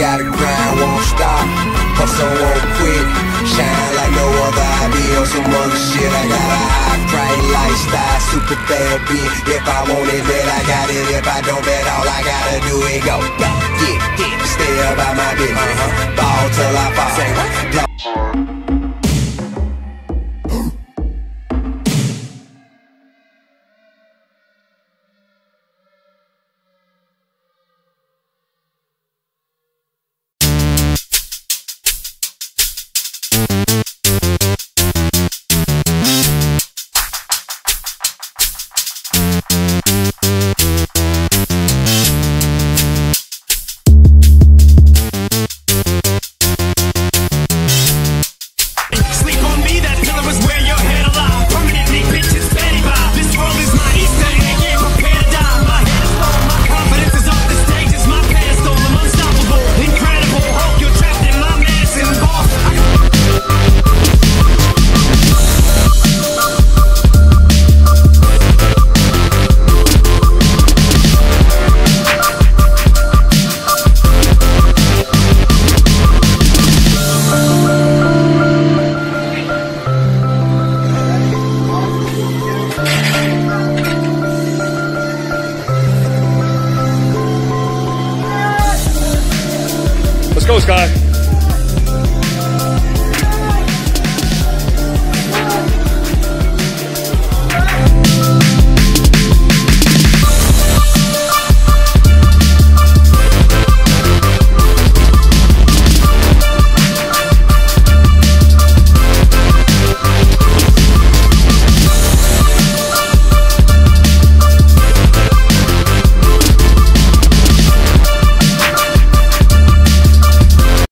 gotta grind, won't stop. Hustle, won't quit. Shine like no other. I be on some other shit. I got a high price lifestyle, super bad bitch. If I want it, then I got it. If I don't, bet all I gotta do is go. Get, stay about my business. Ball till I fall. Say what? Let's go, Sky.